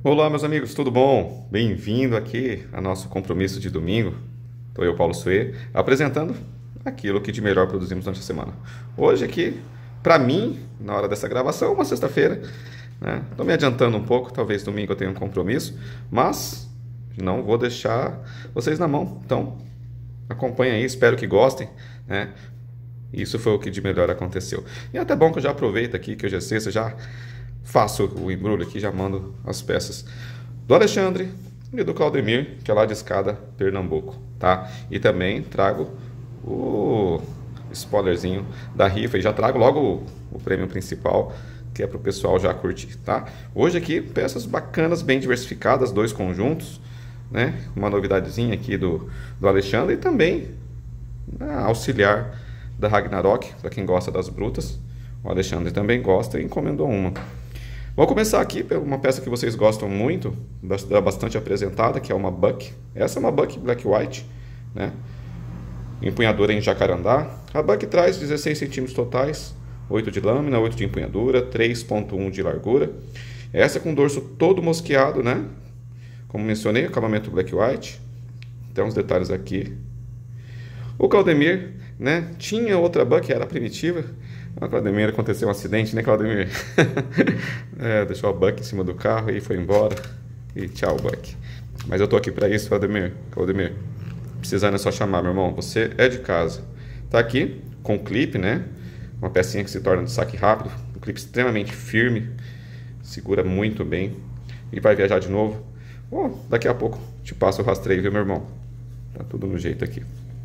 Olá, meus amigos, tudo bom? Bem-vindo aqui ao nosso compromisso de domingo. Estou eu, Paulo Suê, apresentando aquilo que de melhor produzimos durante a semana. Hoje aqui, para mim, na hora dessa gravação, uma sexta-feira, né? Estou me adiantando um pouco, talvez domingo eu tenha um compromisso, mas não vou deixar vocês na mão. Então, acompanhem aí, espero que gostem, né? Isso foi o que de melhor aconteceu. E é até bom que eu já aproveito aqui, que hoje é sexta, já faço o embrulho aqui, já mando as peças do Alexandre e do Claudemir, que é lá de Escada, Pernambuco, tá? E também trago o spoilerzinho da rifa e já trago logo o prêmio principal, que é para o pessoal já curtir, tá? Hoje aqui, peças bacanas, bem diversificadas, dois conjuntos, né? Uma novidadezinha aqui do Alexandre e também auxiliar da Ragnarok, para quem gosta das brutas. O Alexandre também gosta e encomendou uma. Vou começar aqui por uma peça que vocês gostam muito, bastante apresentada, que é uma Buck. Essa é uma Buck Black White, né? Empunhadura em jacarandá. A Buck traz 16 centímetros totais, 8 de lâmina, 8 de empunhadura, 3,1 de largura. Essa com o dorso todo mosqueado, né? Como mencionei, acabamento Black White. Tem uns detalhes aqui. O Claudemir, né? Tinha outra Buck, era primitiva. A Claudemir aconteceu um acidente, né, Claudemir? Deixou a Buck em cima do carro e foi embora. E tchau, Buck. Mas eu tô aqui para isso, Claudemir. Claudemir, precisando é só chamar, meu irmão. Você é de casa. Tá aqui com clipe, né? Uma pecinha que se torna de saque rápido. Um clipe extremamente firme. Segura muito bem. E vai viajar de novo. Daqui a pouco te passo o rastreio, viu, meu irmão? Tá tudo no jeito aqui.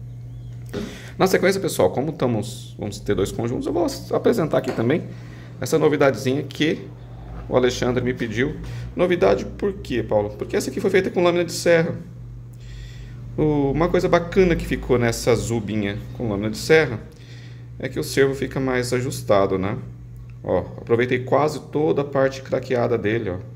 Na sequência, pessoal, como vamos ter dois conjuntos, eu vou apresentar aqui também essa novidadezinha que o Alexandre me pediu. Novidade por quê, Paulo? Porque essa aqui foi feita com lâmina de serra. Uma coisa bacana que ficou nessa zubinha com lâmina de serra é que o servo fica mais ajustado, né? Ó, aproveitei quase toda a parte craqueada dele, ó.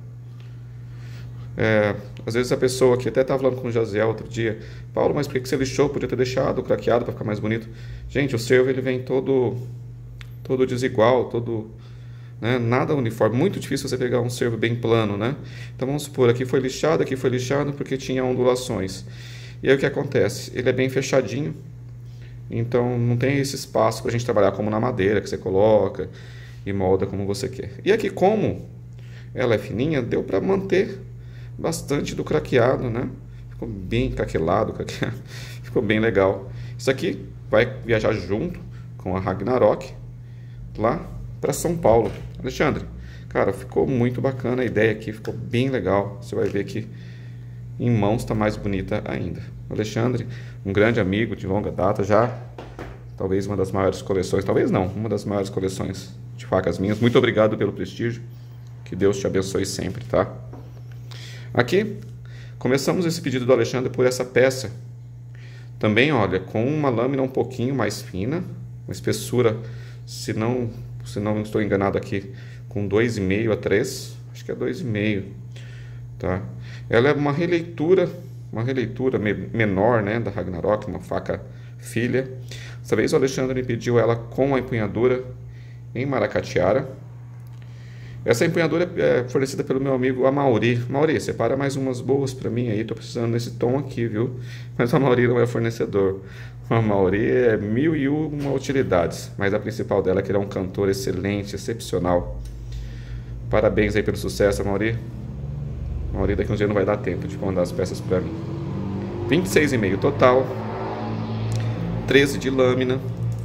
Às vezes a pessoa que até estava falando com o Jaziel outro dia, Paulo, mas por que você lixou? Podia ter deixado craqueado para ficar mais bonito. Gente, o servo ele vem todo desigual, todo, né, nada uniforme. Muito difícil você pegar um servo bem plano, né? Então vamos supor, aqui foi lixado porque tinha ondulações. E aí o que acontece? Ele é bem fechadinho, então não tem esse espaço para a gente trabalhar como na madeira, que você coloca e molda como você quer. E aqui, como ela é fininha, deu para manter bastante do craqueado, né? Ficou bem craquelado, ficou bem legal. Isso aqui vai viajar junto com a Ragnarok lá para São Paulo. Alexandre, cara, ficou muito bacana a ideia aqui, ficou bem legal. Você vai ver que em mãos está mais bonita ainda. Alexandre, um grande amigo de longa data, já talvez uma das maiores coleções, talvez não, uma das maiores coleções de facas minhas. Muito obrigado pelo prestígio. Que Deus te abençoe sempre, tá? Aqui, começamos esse pedido do Alexandre por essa peça. Também, olha, com uma lâmina um pouquinho mais fina, uma espessura, se não estou enganado aqui, com 2,5 a 3, acho que é 2,5, tá? Ela é uma releitura menor, né, da Ragnarok, uma faca filha. Dessa vez o Alexandre me pediu ela com a empunhadura em maracatiara. Essa empunhadura é fornecida pelo meu amigo Amauri. Amauri, separa mais umas boas para mim aí, tô precisando nesse tom aqui, viu? Mas o Amauri não é fornecedor. O Amauri é 1001 utilidades, mas a principal dela é que ele é um cantor excelente, excepcional. Parabéns aí pelo sucesso, Amauri. Amauri, daqui a uns dias não vai dar tempo de mandar as peças para mim. 26,5 total, 13 de lâmina.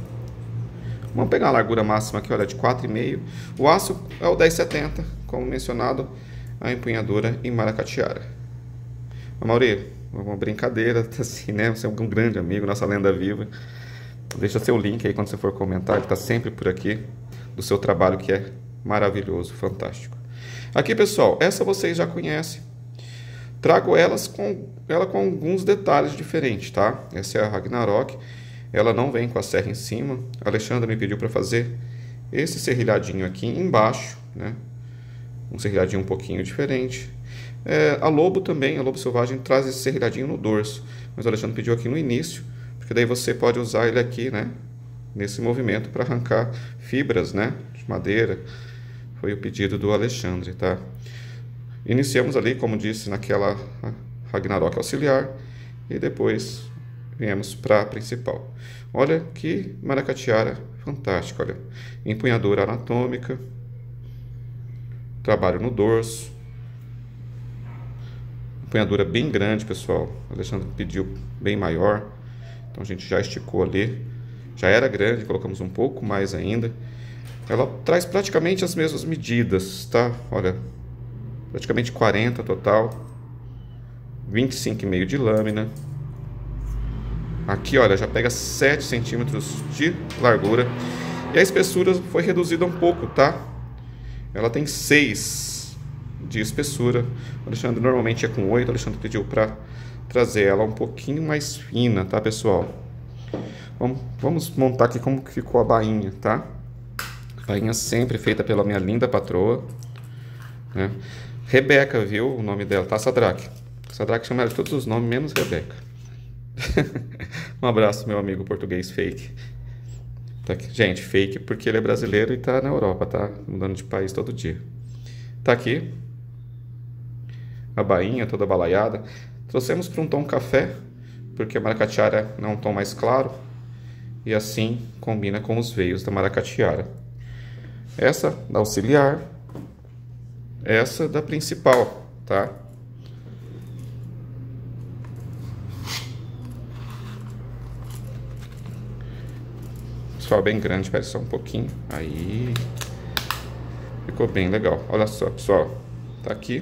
Vamos pegar a largura máxima aqui, olha, de 4,5. O aço é o 1070, como mencionado, a empunhadura em maracatiara. Amauri, uma brincadeira, assim, né? Você é um grande amigo, nossa lenda viva. Deixa seu link aí quando você for comentar, ele está sempre por aqui, do seu trabalho que é maravilhoso, fantástico. Aqui, pessoal, essa vocês já conhecem. Trago ela com alguns detalhes diferentes, tá? Essa é a Ragnarok. Ela não vem com a serra em cima. A Alexandra me pediu para fazer esse serrilhadinho aqui embaixo, né? Um serrilhadinho um pouquinho diferente. A Lobo também, a Lobo Selvagem, traz esse serrilhadinho no dorso. Mas o Alexandre pediu aqui no início, porque daí você pode usar ele aqui, né? Nesse movimento para arrancar fibras, né? De madeira. Foi o pedido do Alexandre, tá? Iniciamos ali, como disse, naquela Ragnarok auxiliar e depois viemos para a principal. Olha que maracatiara fantástica, olha. Empunhadura anatômica, trabalho no dorso, empunhadura bem grande, pessoal. O Alexandre pediu bem maior, então a gente já esticou ali. Já era grande, colocamos um pouco mais ainda. Ela traz praticamente as mesmas medidas, tá? Olha, praticamente 40 total, 25,5 de lâmina. Aqui, olha, já pega 7 centímetros de largura. E a espessura foi reduzida um pouco, tá? Ela tem 6 de espessura. O Alexandre normalmente é com 8. O Alexandre pediu para trazer ela um pouquinho mais fina, tá, pessoal? Vamos montar aqui como que ficou a bainha, tá? Bainha sempre feita pela minha linda patroa, né? Rebeca, viu? O nome dela, tá? Sadraque. Sadraque chama ela de todos os nomes, menos Rebeca. Um abraço, meu amigo português fake. Tá aqui. Gente, fake porque ele é brasileiro e tá na Europa, tá? Mudando de país todo dia. Tá aqui. A bainha toda balaiada. Trouxemos para um tom café, porque a maracatiara é um tom mais claro. E assim combina com os veios da maracatiara. Essa da auxiliar. Essa da principal, tá? Pessoal, bem grande, parece só um pouquinho. Aí. Ficou bem legal. Olha só, pessoal. Tá aqui.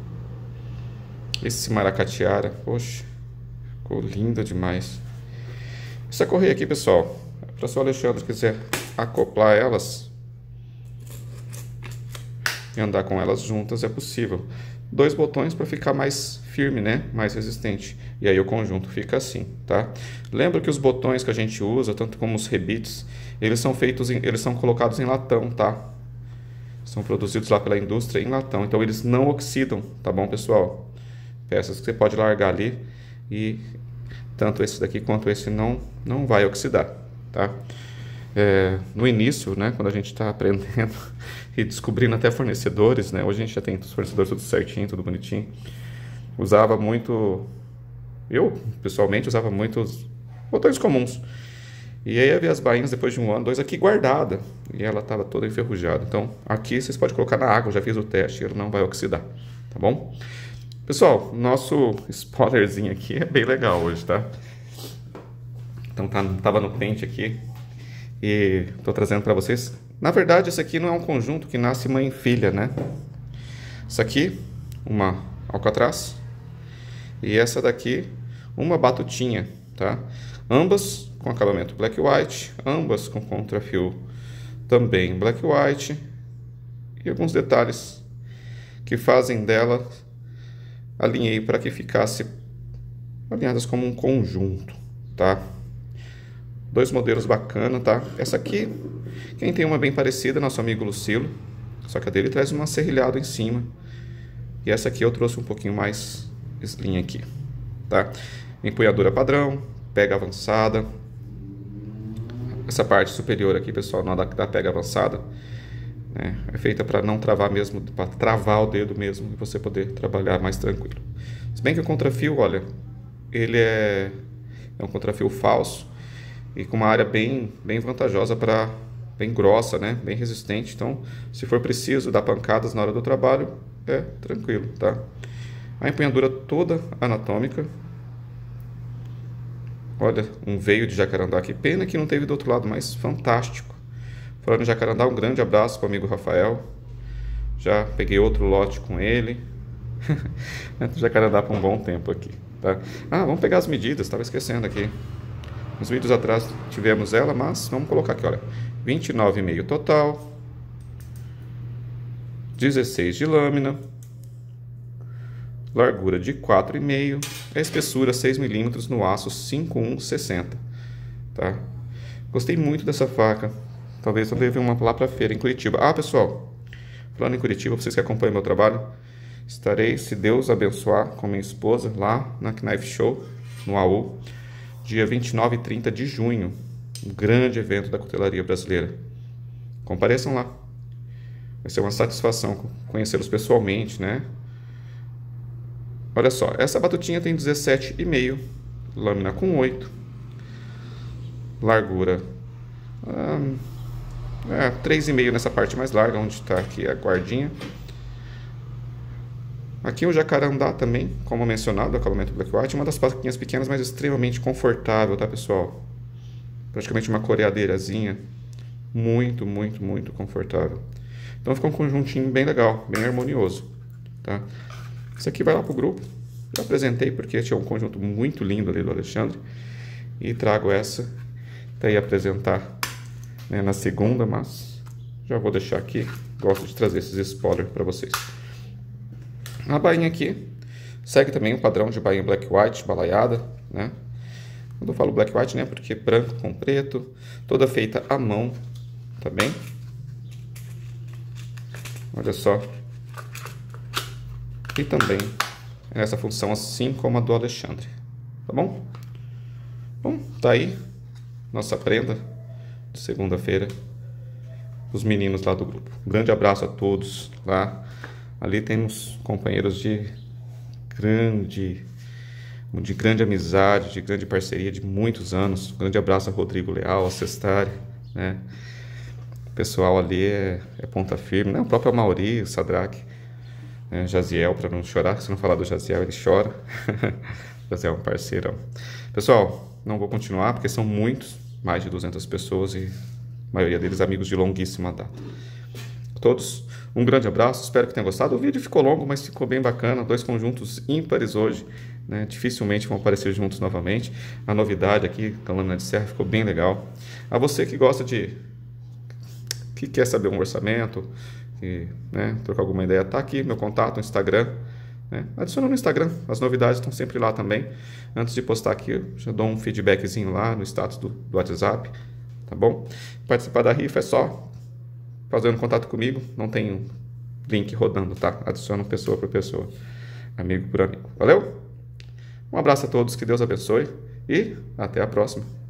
Esse maracatiara. Poxa. Ficou linda demais. Essa correia aqui, pessoal. Para se o Alexandre quiser acoplar elas e andar com elas juntas, é possível. 2 botões para ficar mais firme, né? Mais resistente. E aí o conjunto fica assim, tá? Lembra que os botões que a gente usa, tanto como os rebites, eles são colocados em latão, tá? São produzidos lá pela indústria em latão, então eles não oxidam, tá bom, pessoal? Peças que você pode largar ali e tanto esse daqui quanto esse não vai oxidar, tá? No início, né, quando a gente está aprendendo e descobrindo até fornecedores, né, hoje a gente já tem os fornecedores tudo certinho, tudo bonitinho, usava muito, eu pessoalmente usava muitos botões comuns, e aí havia as bainhas depois de 1 ano, 2 aqui guardada, e ela estava toda enferrujada. Então aqui vocês podem colocar na água, já fiz o teste, ele não vai oxidar, tá bom? Pessoal, nosso spoilerzinho aqui é bem legal hoje, tá? Então tava no pente aqui e tô trazendo para vocês. Na verdade, esse aqui não é um conjunto que nasce mãe e filha, né? Isso aqui, uma alcatraz, e essa daqui, uma batutinha, tá? Ambas com acabamento black white, ambas com contrafio também black white, e alguns detalhes que fazem dela, alinhei para que ficasse alinhadas como um conjunto, tá? 2 modelos bacana, tá? Essa aqui, quem tem uma bem parecida, nosso amigo Lucilo, só que a dele traz um serrilhado em cima. E essa aqui eu trouxe um pouquinho mais slim aqui, tá? Empunhadura padrão, pega avançada. Essa parte superior aqui, pessoal, não da pega avançada, né? É feita para não travar mesmo, para travar o dedo mesmo e você poder trabalhar mais tranquilo. Se bem que o contrafio, olha, ele é um contrafio falso e com uma área bem vantajosa, para bem grossa, né? Bem resistente. Então, se for preciso dar pancadas na hora do trabalho, é tranquilo, tá? A empunhadura toda anatômica. Olha, um veio de jacarandá aqui. Pena que não teve do outro lado, mas fantástico. Falando em jacarandá, um grande abraço para o amigo Rafael. Já peguei outro lote com ele. Jacarandá por um bom tempo aqui, tá? Ah, vamos pegar as medidas, estava esquecendo aqui. Nos vídeos atrás tivemos ela, mas vamos colocar aqui, olha. 29,5 total. 16 de lâmina. Largura de 4,5. A espessura 6 mm no aço 5160, tá? Gostei muito dessa faca. Talvez eu leve uma lá para feira em Curitiba. Ah, pessoal, falando em Curitiba, vocês que acompanham meu trabalho, estarei, se Deus abençoar, com minha esposa lá na Knife Show, no AU, dia 29 e 30 de junho, um grande evento da cutelaria brasileira. Compareçam lá. Vai ser uma satisfação conhecê-los pessoalmente, né? Olha só, essa batutinha tem 17,5, lâmina com 8, largura 3,5 nessa parte mais larga, onde está aqui a guardinha. Aqui o jacarandá também, como mencionado, acabamento Black White, uma das plaquinhas pequenas, mas extremamente confortável, tá, pessoal? Praticamente uma coreadeirazinha, muito, muito, muito confortável. Então ficou um conjuntinho bem legal, bem harmonioso, tá? Isso aqui vai lá pro grupo. Eu apresentei porque tinha um conjunto muito lindo ali do Alexandre e trago essa para ir apresentar, né, na segunda, mas já vou deixar aqui. Gosto de trazer esses spoilers para vocês. A bainha aqui segue também o padrão de bainha Black White, balaiada, né? Quando eu falo Black White, né, porque branco com preto, toda feita à mão, tá bem? Olha só. E também essa função assim como a do Alexandre, tá bom? Bom, tá aí nossa prenda de segunda-feira, os meninos lá do grupo. Um grande abraço a todos lá. Ali temos companheiros de grande amizade, de grande parceria de muitos anos. Um grande abraço a Rodrigo Leal, a Cestari, né? O pessoal ali é ponta firme, né? O próprio Amauri, o Sadraque, né? Jaziel, para não chorar, se não falar do Jaziel ele chora. Jaziel é um parceirão. Pessoal, não vou continuar porque são muitos, mais de 200 pessoas e a maioria deles amigos de longuíssima data. Todos, um grande abraço, espero que tenham gostado. O vídeo ficou longo, mas ficou bem bacana. 2 conjuntos ímpares hoje, né? Dificilmente vão aparecer juntos novamente. A novidade aqui com a lâmina de serra ficou bem legal. A você que gosta que quer saber um orçamento, né, trocar alguma ideia, tá aqui meu contato no Instagram, né? Adiciona no Instagram, as novidades estão sempre lá também. Antes de postar aqui, eu já dou um feedbackzinho lá no status do WhatsApp, tá bom? Participar da rifa é só fazendo contato comigo, não tem link rodando, tá? Adiciona pessoa por pessoa, amigo por amigo. Valeu? Um abraço a todos, que Deus abençoe e até a próxima.